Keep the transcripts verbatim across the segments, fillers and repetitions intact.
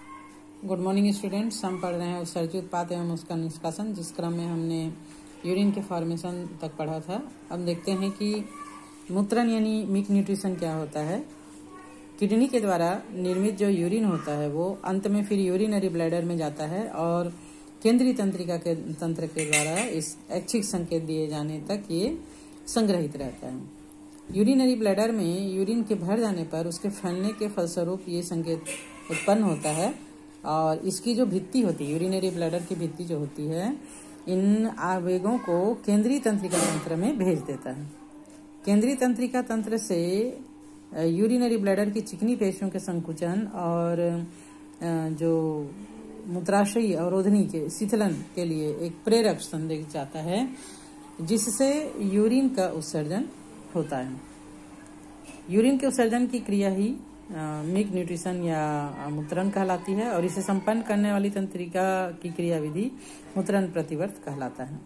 Good morning students. हम पढ़ रहे हैं उत्सर्जी उत्पाद एवं उसका निष्कासन, जिस क्रम में हमने यूरिन के फॉर्मेशन तक पढ़ा था। अब देखते हैं कि मूत्रण यानी मिल्क न्यूट्रिशन क्या होता है। किडनी के द्वारा निर्मित जो यूरिन होता है वो अंत में फिर यूरिनरी ब्लैडर में जाता है और केंद्रीय तंत्रिका के तंत्र के द्वारा इस ऐच्छिक संकेत दिए जाने तक ये संग्रहित रहता है। यूरिनरी ब्लैडर में यूरिन के भर जाने पर उसके फैलने के फलस्वरूप ये संकेत उत्पन्न होता है और इसकी जो भित्ति होती है, यूरिनरी ब्लैडर की भित्ति जो होती है, इन आवेगों को केंद्रीय तंत्रिका तंत्र में भेज देता है। केंद्रीय तंत्रिका तंत्र से यूरिनरी ब्लैडर की चिकनी पेशियों के संकुचन और जो मूत्राशयी अवरोधनी के शिथिलन के लिए एक प्रेरक संदेश जाता है, जिससे यूरिन का उत्सर्जन होता है। यूरिन के उत्सर्जन की क्रिया ही मिल्क न्यूट्रिशन या मूत्रण कहलाती है और इसे संपन्न करने वाली तंत्रिका की क्रियाविधि मूत्रण प्रतिवर्त कहलाता है।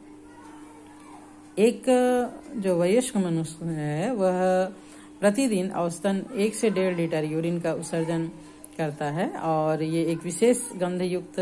एक जो वयस्क मनुष्य है वह प्रतिदिन औसतन एक से डेढ़ लीटर यूरिन का उत्सर्जन करता है और ये एक विशेष गंधयुक्त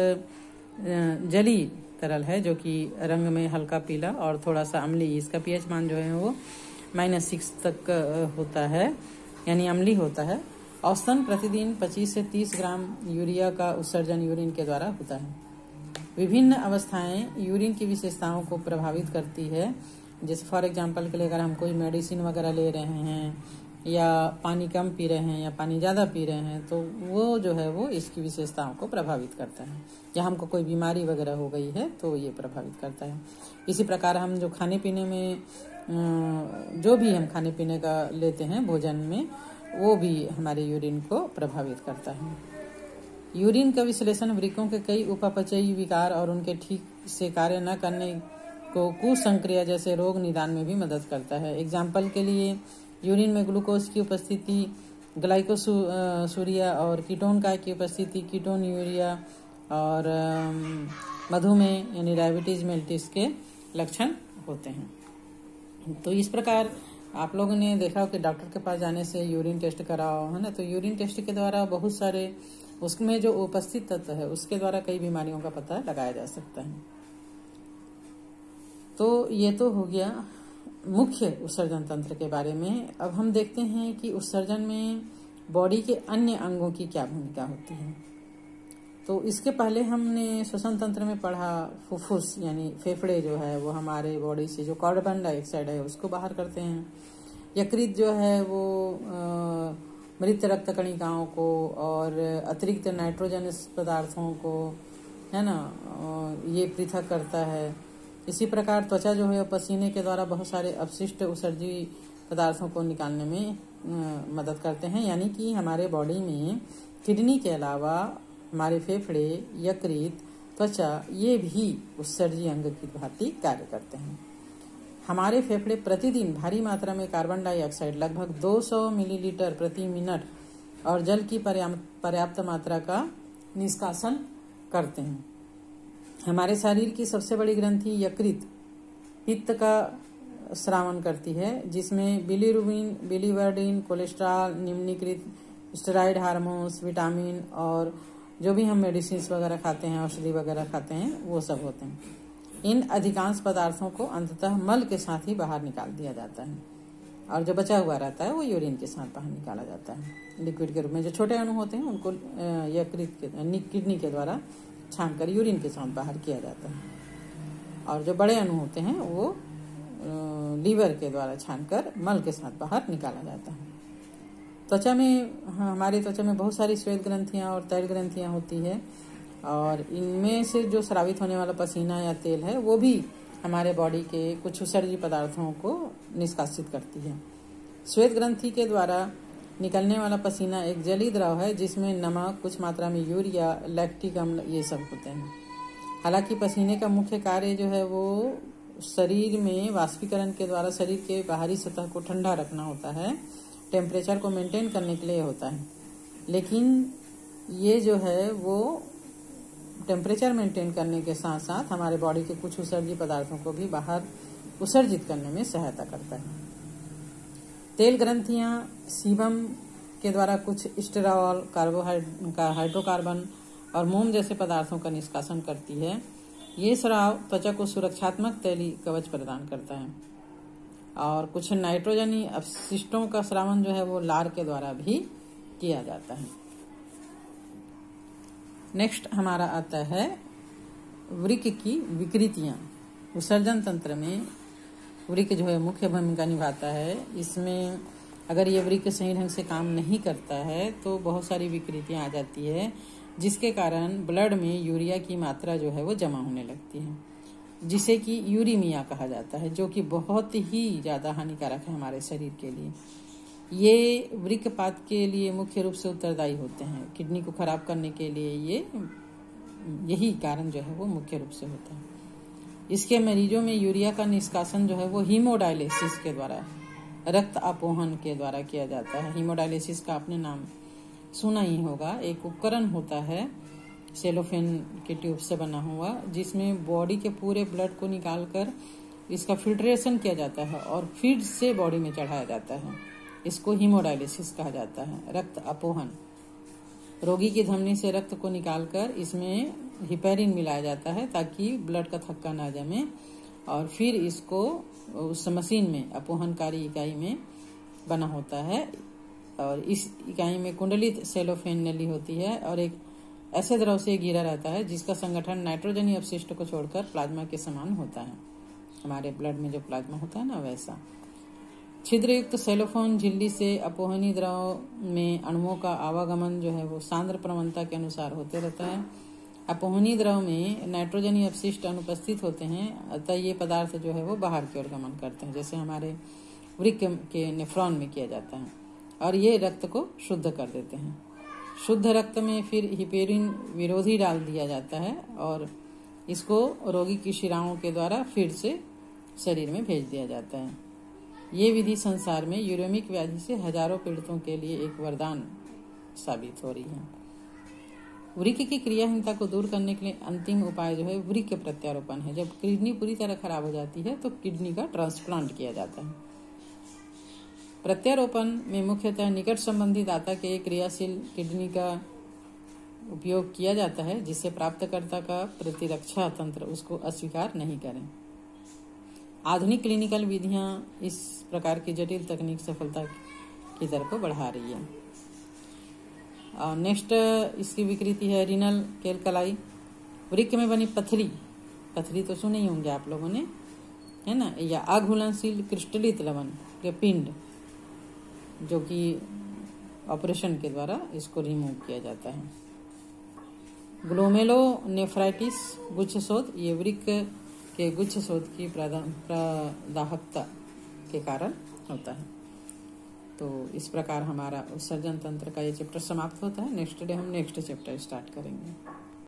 जली तरल है जो कि रंग में हल्का पीला और थोड़ा सा अम्लीय, इसका पीएच मान जो है वो माइनस सिक्स तक होता है, यानी अम्लीय होता है। औसतन प्रतिदिन पच्चीस से तीस ग्राम यूरिया का उत्सर्जन यूरिन के द्वारा होता है। विभिन्न अवस्थाएं यूरिन की विशेषताओं को प्रभावित करती है। जैसे फॉर एग्जांपल के लिए अगर हम कोई मेडिसिन वगैरह ले रहे हैं या पानी कम पी रहे हैं या पानी ज़्यादा पी रहे हैं तो वो जो है वो इसकी विशेषताओं को प्रभावित करता है। या हमको कोई बीमारी वगैरह हो गई है तो ये प्रभावित करता है। इसी प्रकार हम जो खाने पीने में जो भी हम खाने पीने का लेते हैं भोजन में, वो भी हमारे यूरिन को प्रभावित करता है। यूरिन का विश्लेषण वृक्कों के कई उपापचयी विकार और उनके ठीक से कार्य न करने को कुसंक्रिया जैसे रोग निदान में भी मदद करता है। एग्जाम्पल के लिए यूरिन में ग्लूकोज की उपस्थिति, ग्लाइकोसूरिया और कीटोन का की उपस्थिति कीटोन यूरिया और मधुमेह यानी डायबिटीज मेल्टिस के लक्षण होते हैं। तो इस प्रकार आप लोगों ने देखा हो कि डॉक्टर के पास जाने से यूरिन टेस्ट कराओ, है ना। तो यूरिन टेस्ट के द्वारा बहुत सारे उसमें जो उपस्थित तत्व है उसके द्वारा कई बीमारियों का पता लगाया जा सकता है। तो ये तो हो गया मुख्य उत्सर्जन तंत्र के बारे में। अब हम देखते हैं कि उत्सर्जन में बॉडी के अन्य अंगों की क्या भूमिका होती है। तो इसके पहले हमने श्वसन तंत्र में पढ़ा फुफ्फुस यानी फेफड़े जो है वो हमारे बॉडी से जो कार्बन डाइऑक्साइड है उसको बाहर करते हैं। यकृत जो है वो मृत रक्त कणिकाओं को और अतिरिक्त नाइट्रोजनस पदार्थों को, है ना, ये पृथक करता है। इसी प्रकार त्वचा जो है पसीने के द्वारा बहुत सारे अपशिष्ट उत्सर्जी पदार्थों को निकालने में आ, मदद करते हैं। यानी कि हमारे बॉडी में किडनी के अलावा हमारे फेफड़े, यकृत, त्वचा ये भी उत्सर्जी अंग की भांति कार्य करते हैं। हमारे फेफड़े प्रतिदिन भारी मात्रा में कार्बन डाइऑक्साइड लगभग दो सौ मिलीलीटर प्रति मिनट और जल की पर्याप्त मात्रा का निष्कासन करते हैं। हमारे शरीर की सबसे बड़ी ग्रंथि यकृत पित्त का स्रावन करती है, जिसमें बिलीरुबिन, बिलीवर्डिन, कोलेस्ट्रॉल, निम्नीकृत स्टेरॉइड हार्मोन्स, विटामिन और जो भी हम मेडिसिन वगैरह खाते हैं, औषधि वगैरह खाते हैं, वो सब होते हैं। इन अधिकांश पदार्थों को अंततः मल के साथ ही बाहर निकाल दिया जाता है और जो बचा हुआ रहता है वो यूरिन के साथ बाहर निकाला जाता है लिक्विड के रूप में। जो छोटे अणु होते हैं उनको यकृत के किडनी के द्वारा छानकर यूरिन के साथ बाहर किया जाता है और जो बड़े अणु होते हैं वो लीवर के द्वारा छानकर मल के साथ बाहर निकाला जाता है। त्वचा में, हमारी त्वचा में बहुत सारी श्वेत ग्रंथियां और तैल ग्रंथियां होती है और इनमें से जो स्रावित होने वाला पसीना या तेल है वो भी हमारे बॉडी के कुछ उत्सर्जी पदार्थों को निष्कासित करती है। श्वेत ग्रंथि के द्वारा निकलने वाला पसीना एक जलीय द्रव है जिसमें नमक, कुछ मात्रा में यूरिया, लैक्टिक अम्ल ये सब होते हैं। हालांकि पसीने का मुख्य कार्य जो है वो शरीर में वाष्पीकरण के द्वारा शरीर के बाहरी सतह को ठंडा रखना होता है, टेम्परेचर को मेंटेन करने के लिए होता है। लेकिन ये जो है वो टेम्परेचर मेंटेन करने के साथ साथ हमारे बॉडी के कुछ उत्सर्जी पदार्थों को भी बाहर उत्सर्जित करने में सहायता करता है। तेल ग्रंथियां सीबम के द्वारा कुछ स्टेरॉल, कार्बोहाइड्रोकार्बन और मोम जैसे पदार्थों का निष्कासन करती है। ये स्राव त्वचा को सुरक्षात्मक तैलीय कवच प्रदान करता है। और कुछ नाइट्रोजनी अपशिष्टों का स्रावन जो है वो लार के द्वारा भी किया जाता है। नेक्स्ट हमारा आता है वृक्क की विकृतियां। विसर्जन तंत्र में वृक्क जो है मुख्य भूमिका निभाता है। इसमें अगर ये वृक्क सही ढंग से काम नहीं करता है तो बहुत सारी विकृतियां आ जाती है, जिसके कारण ब्लड में यूरिया की मात्रा जो है वो जमा होने लगती है, जिसे कि यूरीमिया कहा जाता है, जो कि बहुत ही ज़्यादा हानिकारक है हमारे शरीर के लिए। ये वृक्कपात के लिए मुख्य रूप से उत्तरदायी होते हैं। किडनी को खराब करने के लिए ये यही कारण जो है वो मुख्य रूप से होता है। इसके मरीजों में यूरिया का निष्कासन जो है वो हीमोडायलिसिस के द्वारा, रक्त अपोहन के द्वारा किया जाता है। हीमोडायलिसिस का आपने नाम सुना ही होगा। एक उपकरण होता है सेलोफेन के ट्यूब से बना हुआ, जिसमें बॉडी के पूरे ब्लड को निकालकर इसका फिल्ट्रेशन किया जाता है और फिर से बॉडी में चढ़ाया जाता है। इसको हीमोडायलिसिस कहा जाता है, रक्त अपोहन। रोगी की धमनी से रक्त को निकालकर इसमें हिपेरिन मिलाया जाता है ताकि ब्लड का थक्का ना जमे, और फिर इसको उस मशीन में, अपोहनकारी इकाई में बना होता है। और इस इकाई में कुंडलित सेलोफेन नली होती है और एक ऐसे द्रव से घिरा रहता है जिसका संगठन नाइट्रोजनी अपशिष्ट को छोड़कर प्लाज्मा के समान होता है। हमारे ब्लड में जो प्लाज्मा होता है ना, वैसा। छिद्रयुक्त सेलोफोन झिल्ली से अपोहनी द्रव में अणुओं का आवागमन जो है वो सांद्र प्रवणता के अनुसार होते रहता है। अपोहनी द्रव में नाइट्रोजनी अपशिष्ट अनुपस्थित होते हैं, अतः ये पदार्थ जो है वो बाहर की ओर गमन करते हैं, जैसे हमारे वृक्क के नेफ्रॉन में किया जाता है, और ये रक्त को शुद्ध कर देते हैं। शुद्ध रक्त में फिर हिपेरिन विरोधी डाल दिया जाता है और इसको रोगी की शिराओं के द्वारा फिर से शरीर में भेज दिया जाता है। ये विधि संसार में यूरेमिक व्याधि से हजारों पीड़ितों के लिए एक वरदान साबित हो रही है। वृक्क की क्रियाहीनता को दूर करने के लिए अंतिम उपाय जो है वृक्क प्रत्यारोपण है। जब किडनी पूरी तरह खराब हो जाती है तो किडनी का ट्रांसप्लांट किया जाता है। प्रत्यारोपण में मुख्यतः निकट संबंधी दाता के क्रियाशील किडनी का उपयोग किया जाता है, जिससे प्राप्तकर्ता का प्रतिरक्षा तंत्र उसको अस्वीकार नहीं करें। आधुनिक क्लिनिकल विधियां इस प्रकार की जटिल तकनीक सफलता की दर को बढ़ा रही है। और नेक्स्ट इसकी विकृति है रीनल कैलकलाई। वृक्क में बनी पथरी, पथरी तो सुने ही होंगे आप लोगों ने, है ना, या अघुलनशील क्रिस्टलित लवण के पिंड, जो कि ऑपरेशन के द्वारा इसको रिमूव किया जाता है। ग्लोमेलोनेफ्राइटिस गुच्छशोथ, ये वृक्क के गुच्छशोथ की प्रदाहकता के कारण होता है। तो इस प्रकार हमारा उत्सर्जन तंत्र का ये चैप्टर समाप्त होता है। नेक्स्ट डे हम नेक्स्ट चैप्टर स्टार्ट करेंगे।